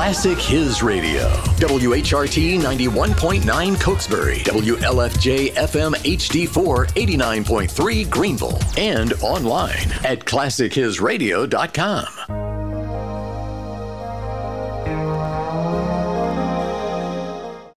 Classic HISRadio. WHRT 91.9 Cokesbury. WLFJ-FM HD4 89.3 Greenville. And online at ClassicHISRadio.com.